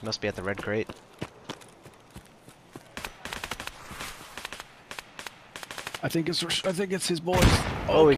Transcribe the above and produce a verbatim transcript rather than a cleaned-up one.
He must be at the red crate. I think it's I think it's his boys. Oh, he